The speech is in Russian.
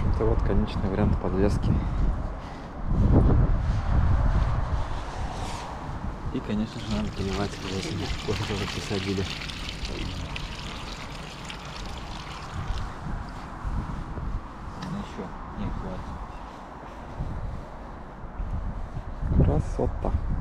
общем-то, вот конечный вариант подвески. И, конечно же, надо поливать его, если уже посадили. Еще не хватит. Красота.